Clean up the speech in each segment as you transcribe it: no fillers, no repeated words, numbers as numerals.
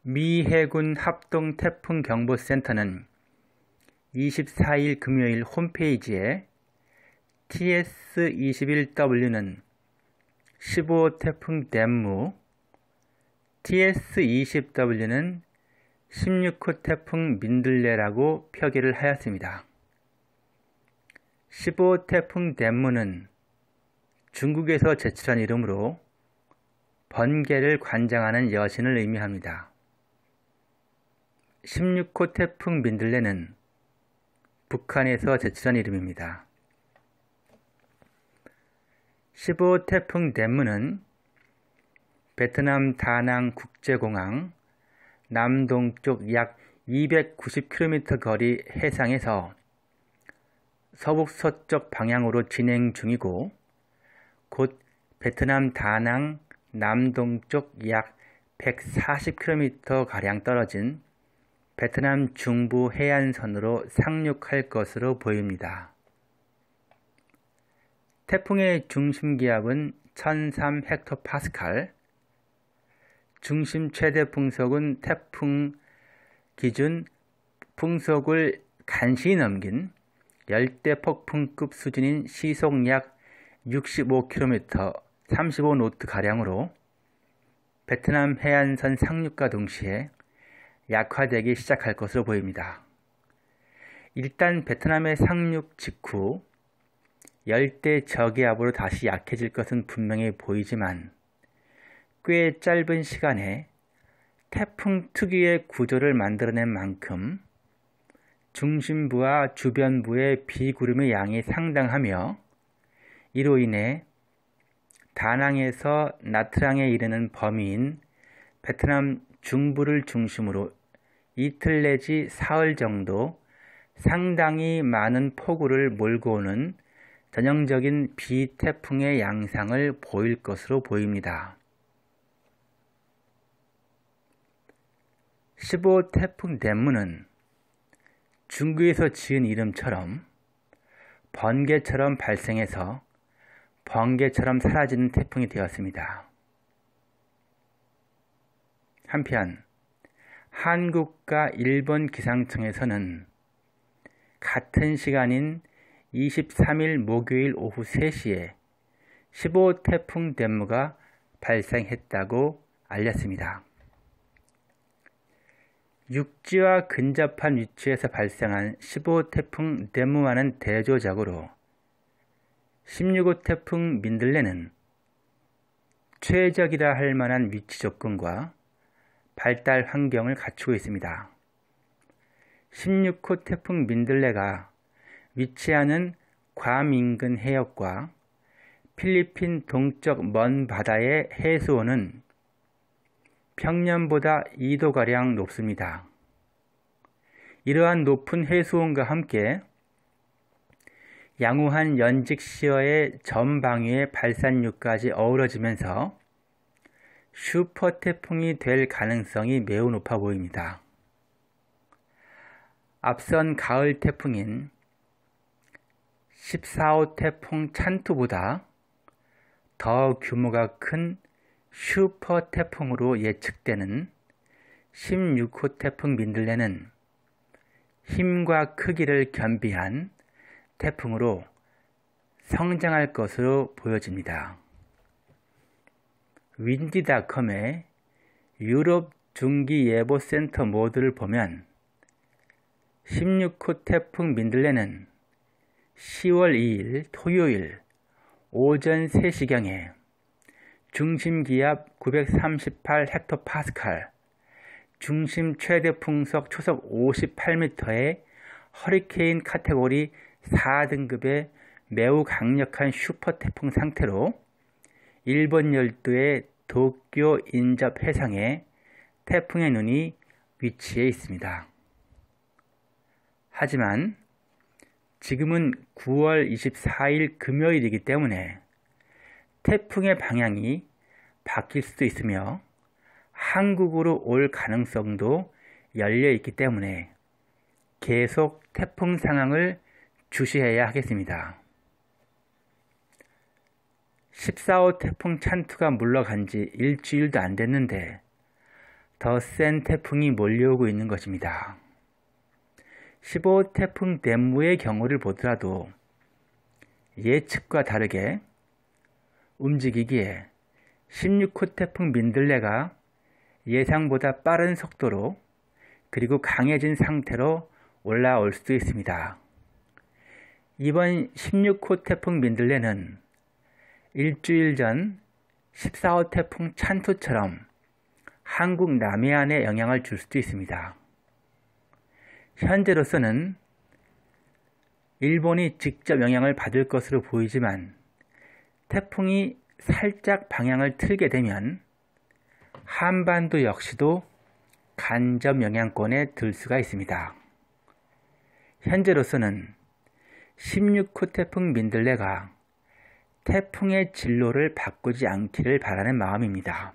미 해군 합동태풍경보센터는 24일 금요일 홈페이지에 TS-21W는 15호 태풍 덴무, TS-20W는 16호 태풍 민들레라고 표기를 하였습니다. 15호 태풍 덴무는 중국에서 제출한 이름으로 번개를 관장하는 여신을 의미합니다. 16호 태풍 민들레는 북한에서 제출한 이름입니다. 15호 태풍 덴무는 베트남 다낭 국제공항 남동쪽 약 290km 거리 해상에서 서북서쪽 방향으로 진행 중이고 곧 베트남 다낭 남동쪽 약 140km가량 떨어진 베트남 중부 해안선으로 상륙할 것으로 보입니다. 태풍의 중심기압은 1003헥토파스칼, 중심 최대 풍속은 태풍 기준 풍속을 간신히 넘긴 열대폭풍급 수준인 시속 약 65km, 35노트가량으로 베트남 해안선 상륙과 동시에 약화되기 시작할 것으로 보입니다. 일단 베트남의 상륙 직후 열대 저기압으로 다시 약해질 것은 분명해 보이지만 꽤 짧은 시간에 태풍 특유의 구조를 만들어낸 만큼 중심부와 주변부의 비구름의 양이 상당하며 이로 인해 다낭에서 나트랑에 이르는 범위인 베트남 중부를 중심으로 이틀 내지 사흘 정도 상당히 많은 폭우를 몰고 오는 전형적인 비태풍의 양상을 보일 것으로 보입니다. 15호 태풍 덴무는 중국에서 지은 이름처럼 번개처럼 발생해서 번개처럼 사라지는 태풍이 되었습니다. 한편 한국과 일본 기상청에서는 같은 시간인 23일 목요일 오후 3시에 15호 태풍 덴무가 발생했다고 알렸습니다. 육지와 근접한 위치에서 발생한 15호 태풍 덴무와는 대조적으로 16호 태풍 민들레는 최적이라 할 만한 위치 조건과 발달 환경을 갖추고 있습니다. 16호 태풍 민들레가 위치하는 괌 인근 해역과 필리핀 동쪽 먼 바다의 해수온은 평년보다 2도가량 높습니다. 이러한 높은 해수온과 함께 양호한 연직시어의 전방위의 발산류까지 어우러지면서 슈퍼 태풍이 될 가능성이 매우 높아 보입니다. 앞선 가을 태풍인 14호 태풍 찬투보다 더 규모가 큰 슈퍼 태풍으로 예측되는 16호 태풍 민들레는 힘과 크기를 겸비한 태풍으로 성장할 것으로 보여집니다. 윈디닷컴의 유럽 중기예보센터 모드를 보면 16호 태풍 민들레는 10월 2일 토요일 오전 3시경에 중심기압 938헥토파스칼, 중심 최대 풍속 초속 58m의 허리케인 카테고리 4등급의 매우 강력한 슈퍼태풍 상태로 일본 열도의 도쿄 인접 해상에 태풍의 눈이 위치해 있습니다. 하지만 지금은 9월 24일 금요일이기 때문에 태풍의 방향이 바뀔 수도 있으며 한국으로 올 가능성도 열려 있기 때문에 계속 태풍 상황을 주시해야 하겠습니다. 14호 태풍 찬투가 물러간 지 일주일도 안 됐는데 더 센 태풍이 몰려오고 있는 것입니다. 15호 태풍 덴무의 경우를 보더라도 예측과 다르게 움직이기에 16호 태풍 민들레가 예상보다 빠른 속도로 그리고 강해진 상태로 올라올 수도 있습니다. 이번 16호 태풍 민들레는 일주일 전 14호 태풍 찬투처럼 한국 남해안에 영향을 줄 수도 있습니다. 현재로서는 일본이 직접 영향을 받을 것으로 보이지만 태풍이 살짝 방향을 틀게 되면 한반도 역시도 간접 영향권에 들 수가 있습니다. 현재로서는 16호 태풍 민들레가 태풍의 진로를 바꾸지 않기를 바라는 마음입니다.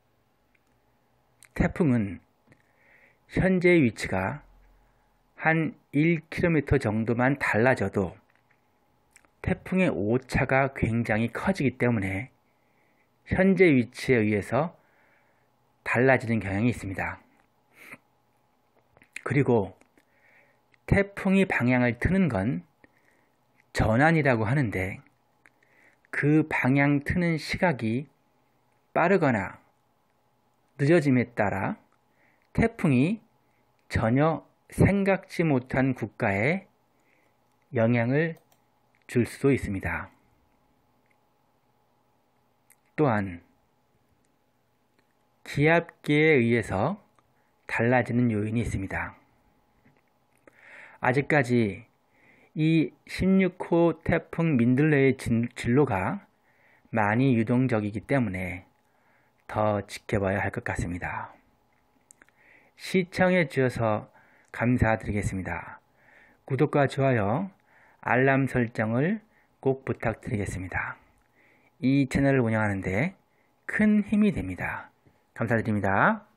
태풍은 현재의 위치가 한 1km 정도만 달라져도 태풍의 오차가 굉장히 커지기 때문에 현재 위치에 의해서 달라지는 경향이 있습니다. 그리고 태풍이 방향을 트는 건 전환이라고 하는데 그 방향 트는 시각이 빠르거나 늦어짐에 따라 태풍이 전혀 생각지 못한 국가에 영향을 줄 수도 있습니다. 또한 기압계에 의해서 달라지는 요인이 있습니다. 아직까지 이 16호 태풍 민들레의 진로가 많이 유동적이기 때문에 더 지켜봐야 할 것 같습니다. 시청해 주셔서 감사드리겠습니다. 구독과 좋아요, 알람 설정을 꼭 부탁드리겠습니다. 이 채널을 운영하는 데 큰 힘이 됩니다. 감사드립니다.